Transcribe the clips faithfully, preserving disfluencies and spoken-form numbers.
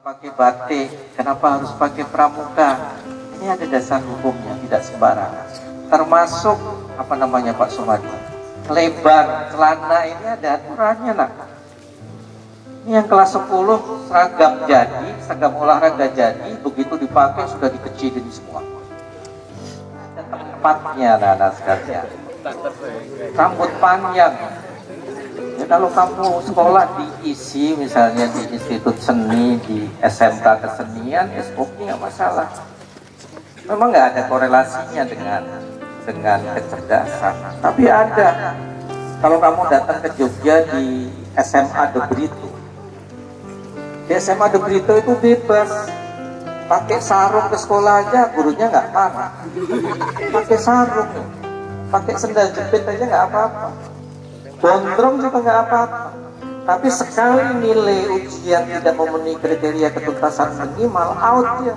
pakai batik, kenapa harus pakai pramuka? Ini ada dasar hukumnya, tidak sembarangan. Termasuk apa namanya Pak Sumadi, lebar celana ini ada aturannya nak. Ini yang kelas sepuluh seragam jadi, seragam olahraga jadi, begitu dipakai sudah dikecilin semua. Ada tempatnya anak-anak sekalian. Rambut panjang. Ya, kalau kamu sekolah diisi misalnya di Institut Seni, di S M K Kesenian, ya oke nggak masalah. Memang nggak ada korelasinya dengan dengan kecerdasan, tapi ada. Kalau kamu datang ke Jogja di S M A De Brito, di S M A De Brito itu bebas, pakai sarung ke sekolah aja gurunya nggak marah, pakai sarung, pakai sendal jepit aja nggak apa-apa, gondrong juga nggak apa-apa. Tapi sekali nilai ujian tidak memenuhi kriteria ketuntasan minimal, out ya.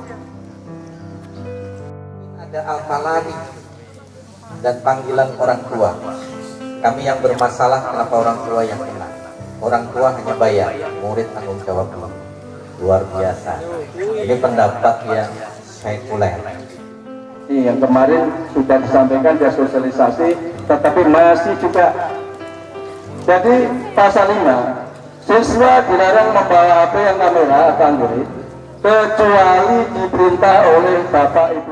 Ada alkalari dan panggilan orang tua. Kami yang bermasalah, kenapa orang tua yang kena? Orang tua hanya bayar, murid tanggung jawab. Luar biasa. Ini pendapat yang sekuler. Yang kemarin sudah disampaikan dia sosialisasi, tetapi masih juga. Jadi pasal lima, siswa dilarang membawa H P yang kamera atau Android kecuali diperintah oleh bapak ibu.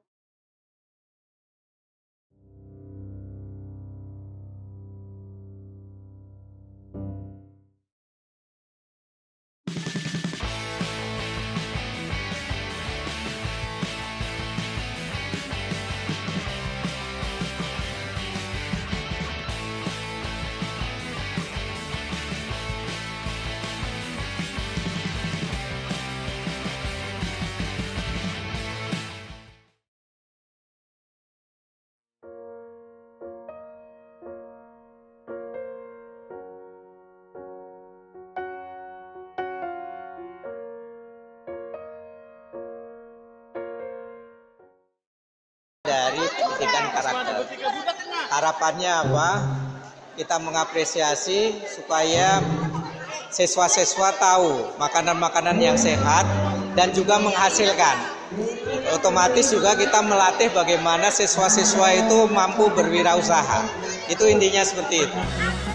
Dari pendidikan karakter. Harapannya apa? Kita mengapresiasi supaya siswa-siswa tahu makanan-makanan yang sehat dan juga menghasilkan. Otomatis juga kita melatih bagaimana siswa-siswa itu mampu berwirausaha. Itu intinya seperti itu.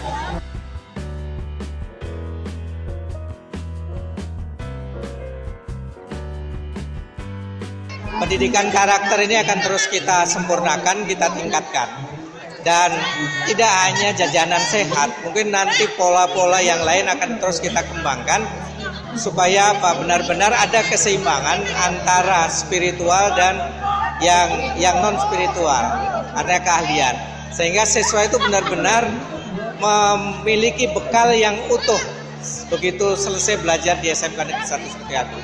Pendidikan karakter ini akan terus kita sempurnakan, kita tingkatkan. Dan tidak hanya jajanan sehat, mungkin nanti pola-pola yang lain akan terus kita kembangkan supaya apa? Benar-benar ada keseimbangan antara spiritual dan yang yang non spiritual, ada keahlian. Sehingga siswa itu benar-benar memiliki bekal yang utuh begitu selesai belajar di S M K Negeri satu Sepertiago.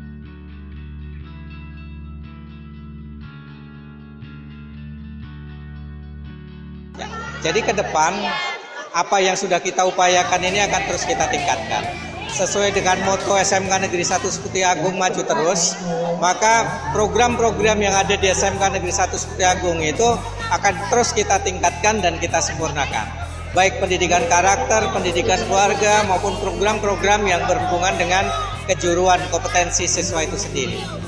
Ya, jadi ke depan apa yang sudah kita upayakan ini akan terus kita tingkatkan. Sesuai dengan moto S M K Negeri satu Sepertiago maju terus, maka program-program yang ada di S M K Negeri satu Sepertiago itu akan terus kita tingkatkan dan kita sempurnakan. Baik pendidikan karakter, pendidikan keluarga maupun program-program yang berhubungan dengan kejuruan kompetensi siswa itu sendiri.